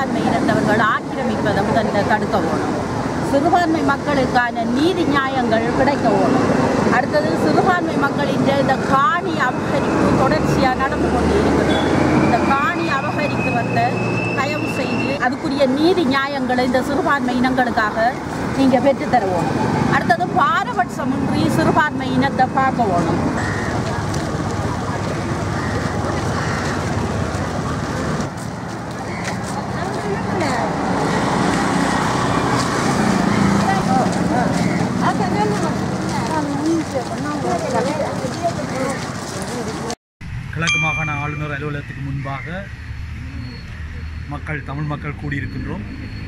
சிறுபான்மை இனத்தவர்கள் ஆக்கிரமிப்பதை முதலில் தடுக்க வேணும். சிறுபான்மை மக்களுக்கான நீதி நியாயங்கள் கிடைக்க வேணும். அடுத்தது சிறுபான்மை மக்களின் இந்த காணி அபகரிப்பு தொடர்ச்சியாக நடந்து கொண்டு இருக்குது. இந்த காணி அபகரிக்கிறத தயவு செய்து அதுக்குரிய நீதி நியாயங்களை இந்த சிறுபான்மை இனங்களுக்காக நீங்கள் பெற்றுத்தருவோம். அடுத்தது பாரபட்சமின்றி சிறுபான்மை இனத்தை பார்க்க வேணும். கிழக்கு மாகாண ஆளுநர் அலுவலகத்துக்கு முன்பாக தமிழ் மக்கள் கூடியிருக்கின்றோம்.